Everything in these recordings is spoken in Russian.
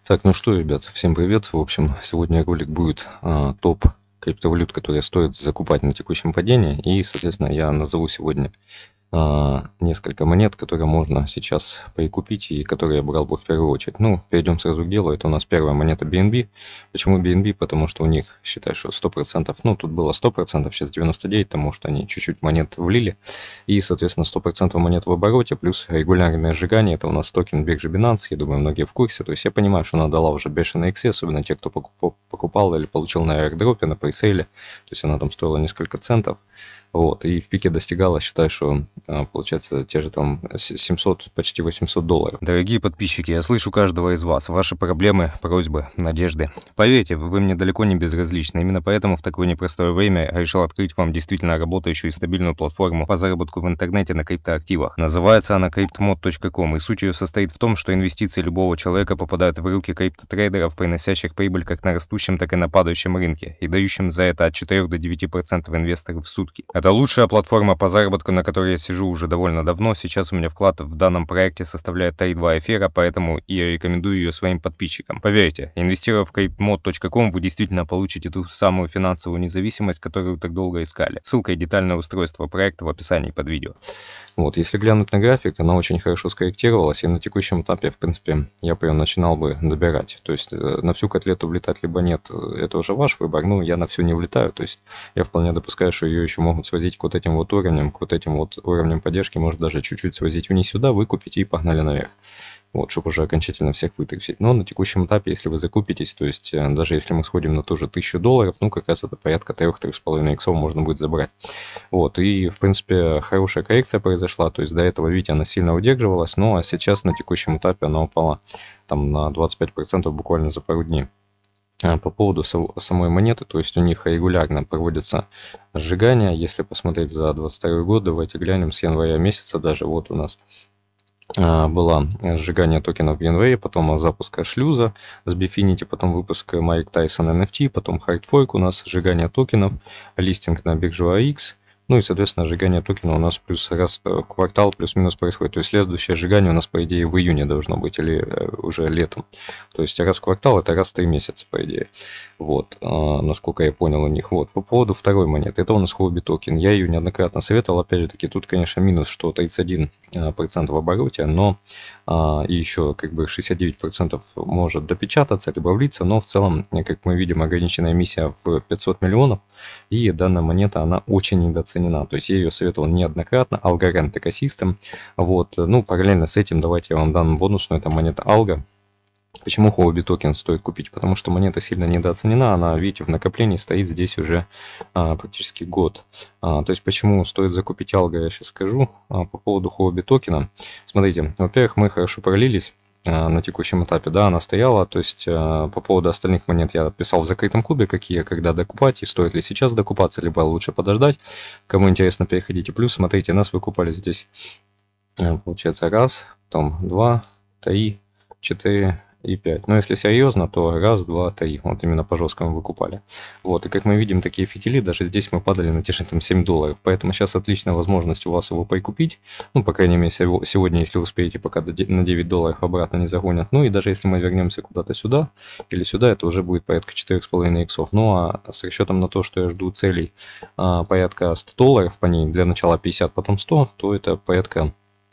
Так, ну что, ребят, всем привет. В общем, сегодня ролик будет топ криптовалют, которые стоит закупать на текущем падении. И, соответственно, я назову сегодня несколько монет, которые можно сейчас прикупить и которые я брал бы в первую очередь. Ну, перейдем сразу к делу. Это у нас первая монета BNB. Почему BNB? Потому что у них, считай, что 100%, ну, тут было 100%, сейчас 99%, потому что они чуть-чуть монет влили. И, соответственно, 100% монет в обороте, плюс регулярное сжигание. Это у нас токен биржи Binance, я думаю, многие в курсе. То есть я понимаю, что она дала уже бешеные иксы, особенно те, кто покупал или получил на airdropе, на пресейле. То есть она там стоила несколько центов. Вот, и в пике достигала, считаю, что получается те же там 700, почти $800. Дорогие подписчики, я слышу каждого из вас, ваши проблемы, просьбы, надежды. Поверьте, вы мне далеко не безразличны. Именно поэтому в такое непростое время я решил открыть вам действительно работающую и стабильную платформу по заработку в интернете на криптоактивах. Называется она cryptomod.com, и суть ее состоит в том, что инвестиции любого человека попадают в руки криптотрейдеров, приносящих прибыль как на растущем, так и на падающем рынке, и дающим за это от 4 до 9% инвесторов в сутки. Это лучшая платформа по заработку, на которой я сижу уже довольно давно. Сейчас у меня вклад в данном проекте составляет 3,2 эфира, поэтому и я рекомендую ее своим подписчикам. Поверьте, инвестируя в cryptomod.com, вы действительно получите ту самую финансовую независимость, которую так долго искали. Ссылка и детальное устройство проекта в описании под видео. Вот, если глянуть на график, она очень хорошо скорректировалась, и на текущем этапе, в принципе, я прям начинал бы добирать. То есть на всю котлету влетать либо нет, это уже ваш выбор. Ну, я на всю не влетаю, то есть я вполне допускаю, что ее еще могут свозить к вот этим вот уровням, к вот этим вот уровням поддержки, может даже чуть-чуть свозить вниз сюда, выкупить и погнали наверх. Вот, чтобы уже окончательно всех вытащить. Но на текущем этапе, если вы закупитесь, то есть даже если мы сходим на ту же $1000, ну, как раз это порядка 3-3,5 иксов можно будет забрать. Вот, и, в принципе, хорошая коррекция произошла, то есть до этого, видите, она сильно удерживалась, ну, а сейчас на текущем этапе она упала там на 25% буквально за пару дней. По поводу самой монеты, то есть у них регулярно проводятся сжигания, если посмотреть за 22 год, давайте глянем с января месяца, даже вот у нас было сжигание токенов в январе, потом запуск шлюза с Bfinity, потом выпуск Mike Tyson NFT, потом хардфорк у нас, сжигание токенов, листинг на биржу AX, ну и, соответственно, сжигание токена у нас плюс раз в квартал плюс-минус происходит. То есть следующее сжигание у нас, по идее, в июне должно быть или уже летом. То есть раз в квартал это раз в 3 месяца, по идее. Вот, насколько я понял у них. Вот, по поводу второй монеты, это у нас Huobi токен. Я ее неоднократно советовал, опять же таки, тут, конечно, минус, что 31% в обороте, но и еще как бы 69% может допечататься, либо влиться, но в целом, как мы видим, ограниченная эмиссия в 500 миллионов, и данная монета, она очень недооценена. То есть я ее советовал неоднократно, Algorand Ecosystem. Вот, ну, параллельно с этим давайте я вам дам бонусную, это монета Alga. Почему Huobi токен стоит купить? Потому что монета сильно недооценена, она, видите, в накоплении стоит здесь уже практически год. То есть почему стоит закупить Alga, я сейчас скажу. По поводу Huobi токена. Смотрите, во-первых, мы хорошо пролились на текущем этапе, да, она стояла, то есть по поводу остальных монет я писал в закрытом клубе, какие, когда докупать, и стоит ли сейчас докупаться, либо лучше подождать. Кому интересно, переходите. Плюс, смотрите, нас выкупали здесь, получается, раз, потом 2, 3, 4 и 5. Но если серьезно, то раз, два, три. Вот именно по жесткому выкупали. Вот, и как мы видим, такие фитили, даже здесь мы падали на те же там $7. Поэтому сейчас отличная возможность у вас его прикупить. Ну, по крайней мере, сегодня, если успеете, пока на $9 обратно не загонят. Ну, и даже если мы вернемся куда-то сюда или сюда, это уже будет порядка 4,5 иксов. Ну, а с расчетом на то, что я жду целей порядка $100 по ней, для начала 50, потом 100, то это порядка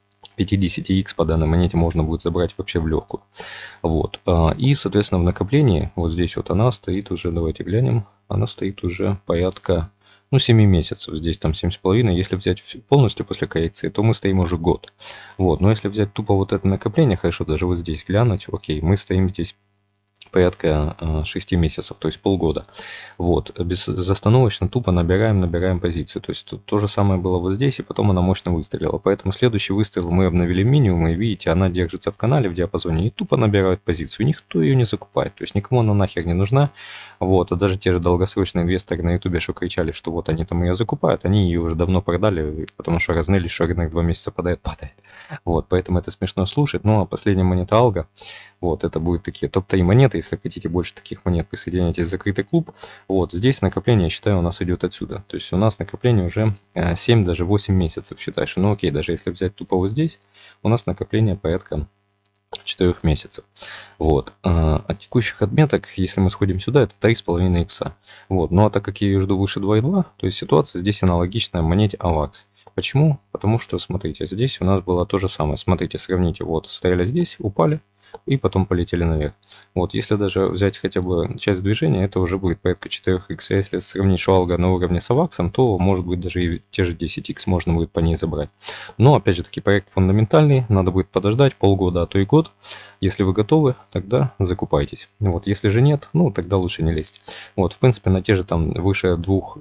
50x по данной монете можно будет забрать вообще в легкую. Вот. И, соответственно, в накоплении, вот здесь вот она стоит уже, давайте глянем, она стоит уже порядка, ну, 7 месяцев. Здесь там 7,5. Если взять полностью после коррекции, то мы стоим уже год. Вот. Но если взять тупо вот это накопление, хорошо, даже вот здесь глянуть, окей, мы стоим здесь порядка 6 месяцев, то есть полгода. Вот, безостановочно тупо набираем позицию. То есть то же самое было вот здесь, и потом она мощно выстрелила. Поэтому следующий выстрел мы обновили минимум, и видите, она держится в канале в диапазоне и тупо набирает позицию. Никто ее не закупает, то есть никому она нахер не нужна. Вот, а даже те же долгосрочные инвесторы на ютубе, что кричали, что вот они там ее закупают, они ее уже давно продали, потому что разнылись, что рынок 2 месяца падает. Вот, поэтому это смешно слушать. Ну, а последняя монета Alga, вот, это будут такие топ-3 монеты. Если хотите больше таких монет, присоединяйтесь в закрытый клуб. Вот, здесь накопление, я считаю, у нас идет отсюда. То есть у нас накопление уже 7, даже 8 месяцев, считаешь. Ну, окей, даже если взять тупо вот здесь, у нас накопление порядка 4 месяцев. Вот. От текущих отметок, если мы сходим сюда, это 3,5 икса. Вот. Ну а так как я ее жду выше 2,2, то есть ситуация здесь аналогичная монете AVAX. Почему? Потому что, смотрите, здесь у нас было то же самое. Смотрите, сравните, вот, стояли здесь, упали, и потом полетели наверх. Вот, если даже взять хотя бы часть движения, это уже будет порядка 4х. А если сравнить Шуалга на уровне с AVAX, то может быть даже и те же 10х можно будет по ней забрать. Но опять же таки проект фундаментальный, надо будет подождать полгода, а то и год. Если вы готовы, тогда закупайтесь. Вот, если же нет, ну тогда лучше не лезть. Вот, в принципе, на те же там выше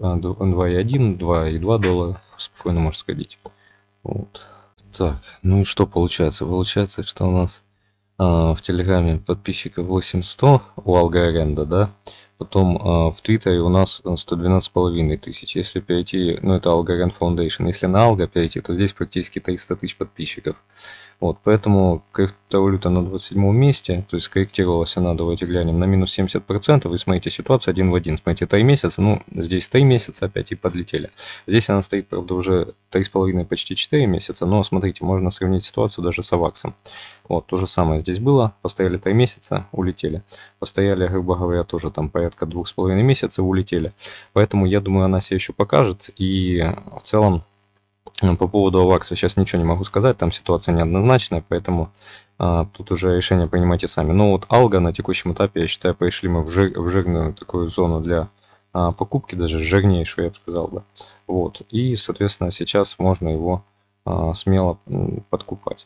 2,1, 2,2 доллара спокойно можно сходить. Вот. Так, ну и что получается? Получается, что у нас в Телеграме подписчиков 8100 у Алго-Аренда, да? Потом в Твиттере у нас 112,5 тысяч. Если перейти, ну это Algorand Foundation, если на Algo перейти, то здесь практически 300 тысяч подписчиков. Вот, поэтому криптовалюта на 27 месте, то есть корректировалась она, давайте глянем, на минус 70%. И смотрите, ситуация один в один. Смотрите, 3 месяца, ну здесь 3 месяца опять и подлетели. Здесь она стоит, правда, уже 3,5, почти 4 месяца, но смотрите, можно сравнить ситуацию даже с Аваксом. Вот, то же самое здесь было, постояли 3 месяца, улетели. Постояли, грубо говоря, тоже там порядка 2,5 месяца, улетели. Поэтому я думаю, она себя еще покажет. И в целом по поводу Авакса сейчас ничего не могу сказать, там ситуация неоднозначная, поэтому тут уже решение принимайте сами. Но вот Алго на текущем этапе, я считаю, пришли мы в жирную такую зону для покупки, даже жирнейшую, я бы сказал бы. Вот. И, соответственно, сейчас можно его смело подкупать.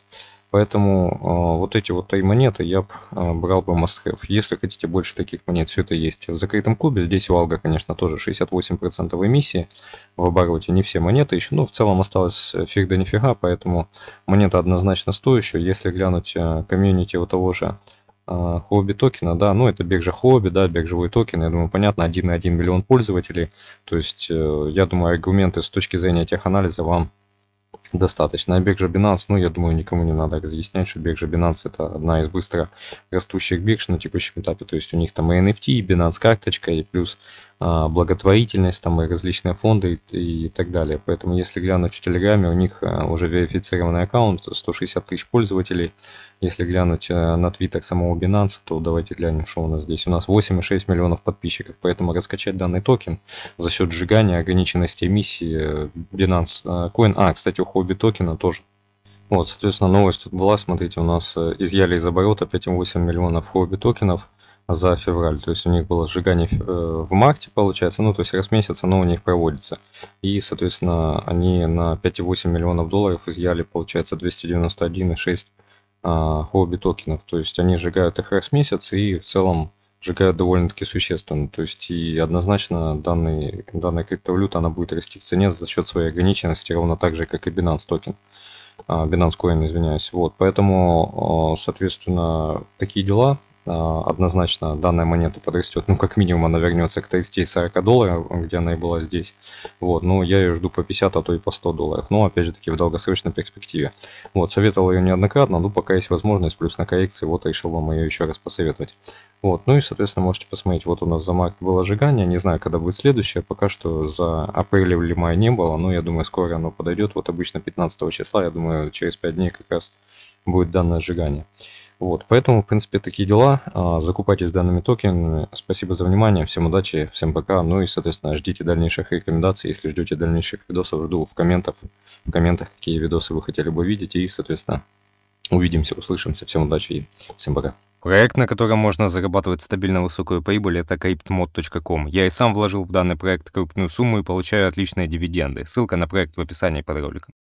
Поэтому вот эти вот 3 монеты я брал бы must have. Если хотите больше таких монет, все это есть в закрытом клубе. Здесь у Алго, конечно, тоже 68% эмиссии в обороте. Не все монеты еще. Но в целом осталось фиг да нифига, поэтому монета однозначно стоящая. Если глянуть комьюнити у того же Хобби токена, да, ну это биржа Хобби, да, биржевой токен, я думаю, понятно, 1,1 миллион пользователей. То есть, я думаю, аргументы с точки зрения теханализа вам достаточно. А биржа Binance, ну, я думаю, никому не надо разъяснять, что биржа Binance это одна из быстро растущих бирж на текущем этапе. То есть у них там и NFT, и Binance карточка, и плюс благотворительность, там и различные фонды и так далее. Поэтому если глянуть в Телеграме, у них уже верифицированный аккаунт, 160 тысяч пользователей. Если глянуть на твиттер самого Binance, то давайте глянем, что у нас здесь. У нас 8,6 миллионов подписчиков, поэтому раскачать данный токен за счет сжигания, ограниченности эмиссии Binance Coin. Кстати, у Хобби токена тоже. Вот, соответственно, новость тут была, смотрите, у нас изъяли из оборота 5,8 миллионов Хобби токенов за февраль. То есть у них было сжигание в марте, получается, ну то есть раз в месяц оно у них проводится. И, соответственно, они на 5,8 миллионов долларов изъяли, получается, 291,6 Хобби токенов. То есть они сжигают их раз в месяц и в целом сжигают довольно-таки существенно. То есть и однозначно данная криптовалюта она будет расти в цене за счет своей ограниченности, ровно так же, как и Binance токен. Binance Coin, извиняюсь. Вот, поэтому, соответственно, такие дела. Однозначно данная монета подрастет, ну как минимум она вернется к 30-40 долларов, где она и была здесь. Вот, но я ее жду по 50, а то и по 100 долларов. Но опять же таки в долгосрочной перспективе. Вот, советовал ее неоднократно, но пока есть возможность, плюс на коррекции, вот решил вам ее еще раз посоветовать. Вот, ну и соответственно можете посмотреть, вот у нас за март было сжигание, не знаю, когда будет следующее, пока что за апрель или май не было, но я думаю скоро оно подойдет, вот обычно 15 числа, я думаю через 5 дней как раз будет данное сжигание. Вот, поэтому, в принципе, такие дела. Закупайтесь данными токенами. Спасибо за внимание. Всем удачи, всем пока. Ну и, соответственно, ждите дальнейших рекомендаций. Если ждете дальнейших видосов, жду в комментах, какие видосы вы хотели бы видеть. И, соответственно, увидимся, услышимся. Всем удачи и всем пока. Проект, на котором можно зарабатывать стабильно высокую прибыль, это cryptmod.com. Я и сам вложил в данный проект крупную сумму и получаю отличные дивиденды. Ссылка на проект в описании под роликом.